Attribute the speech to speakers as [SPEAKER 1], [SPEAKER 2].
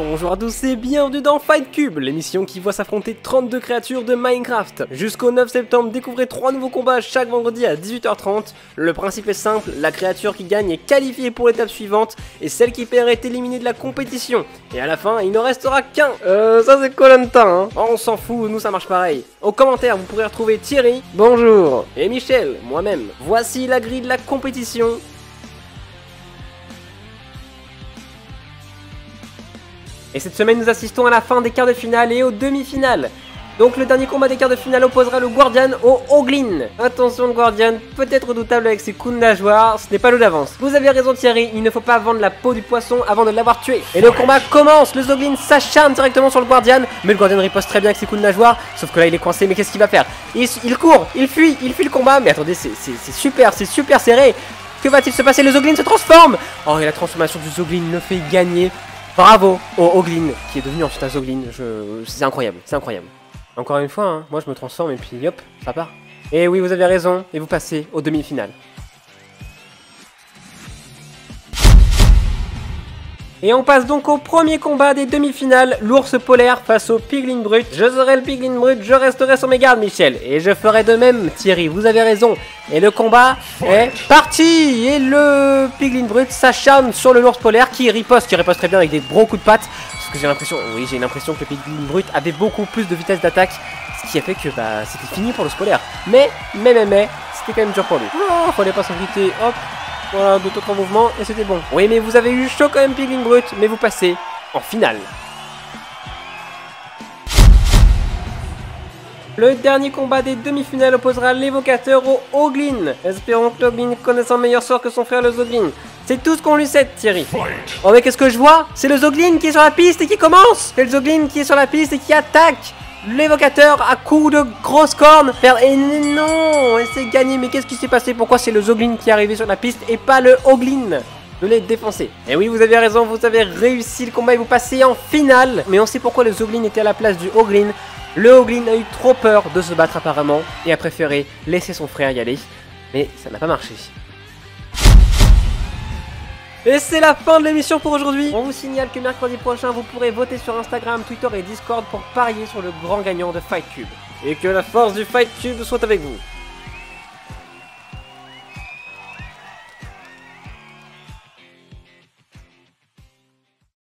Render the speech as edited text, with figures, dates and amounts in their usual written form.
[SPEAKER 1] Bonjour à tous et bienvenue dans Fight Cube, l'émission qui voit s'affronter 32 créatures de Minecraft. Jusqu'au 9 septembre, découvrez 3 nouveaux combats chaque vendredi à 18h30. Le principe est simple, la créature qui gagne est qualifiée pour l'étape suivante et celle qui perd est éliminée de la compétition. Et à la fin, il ne restera qu'un. Ça c'est Koh-Lanta, hein. Oh, on s'en fout, nous ça marche pareil. Aux commentaires, vous pourrez retrouver Thierry, bonjour, et Michel, moi-même. Voici la grille de la compétition. Et cette semaine, nous assistons à la fin des quarts de finale et aux demi-finales. Donc le dernier combat des quarts de finale opposera le Guardian au Hoglin. Attention, le Guardian peut être redoutable avec ses coups de nageoire, ce n'est pas l'eau d'avance. Vous avez raison Thierry, il ne faut pas vendre la peau du poisson avant de l'avoir tué. Et le combat commence, le Hoglin s'acharne directement sur le Guardian, mais le Guardian riposte très bien avec ses coups de nageoire, sauf que là il est coincé, mais qu'est-ce qu'il va faire? Il court, il fuit le combat, mais attendez, c'est super serré. Que va-t-il se passer? Le Hoglin se transforme. Oh, et la transformation du Hoglin le fait gagner. Bravo au Hoglin qui est devenu ensuite un Zoglin, c'est incroyable, c'est incroyable. Encore une fois, hein, moi je me transforme et puis hop, ça part. Et oui, vous avez raison, et vous passez aux demi-finales. Et on passe donc au premier combat des demi-finales, l'ours polaire face au piglin brut. Je serai le piglin brut, je resterai sur mes gardes Michel, et je ferai de même Thierry, vous avez raison. Et le combat est parti. Et le piglin brut s'acharne sur l'ours polaire qui riposte très bien avec des gros coups de patte. Parce que j'ai l'impression, oui j'ai l'impression que le piglin brut avait beaucoup plus de vitesse d'attaque, ce qui a fait que bah, c'était fini pour l'ours polaire. Mais, c'était quand même dur pour lui. Oh, fallait pas s'inviter, hop. Voilà, d'autres mouvements et c'était bon. Oui, mais vous avez eu chaud quand même, piglin brut, mais vous passez en finale. Le dernier combat des demi-finales opposera l'évocateur au Hoglin. Espérons que l'Hoglin connaisse un meilleur sort que son frère le Zoglin. C'est tout ce qu'on lui sait, Thierry. Oh, mais qu'est-ce que je vois? C'est le Zoglin qui est sur la piste et qui commence. C'est le Zoglin qui est sur la piste et qui attaque. L'évocateur à coups de grosses cornes et non, et c'est gagné. Mais qu'est-ce qui s'est passé? Pourquoi c'est le Zoglin qui est arrivé sur la piste et pas le Hoglin? De les défoncer. Et oui, vous avez raison, vous avez réussi le combat et vous passez en finale. Mais on sait pourquoi le Zoglin était à la place du Hoglin. Le Hoglin a eu trop peur de se battre apparemment et a préféré laisser son frère y aller. Mais ça n'a pas marché. Et c'est la fin de l'émission pour aujourd'hui. On vous signale que mercredi prochain, vous pourrez voter sur Instagram, Twitter et Discord pour parier sur le grand gagnant de Fight Cube. Et que la force du Fight Cube soit avec vous.